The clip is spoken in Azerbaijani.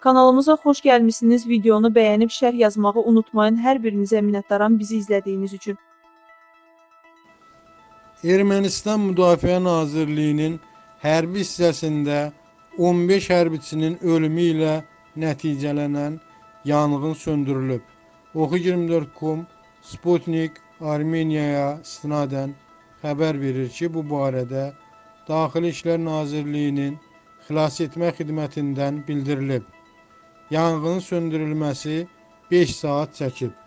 Kanalımıza xoş gəlmişsiniz. Videonu bəyənib şərh yazmağı unutmayın. Hər birinizə minnətdaram bizi izlədiyiniz üçün. Ermənistan Müdafiə Nazirliyinin hərbi hissəsində 15 hərbiçinin ölümü ilə nəticələnən yanğın söndürülüb. Oxu24.com Sputnik Armeniyaya istinadən xəbər verir ki, bu barədə Daxili İşlər Nazirliyinin xilas etmə xidmətindən bildirilib. Yanğının söndürülməsi 5 saat çəkib.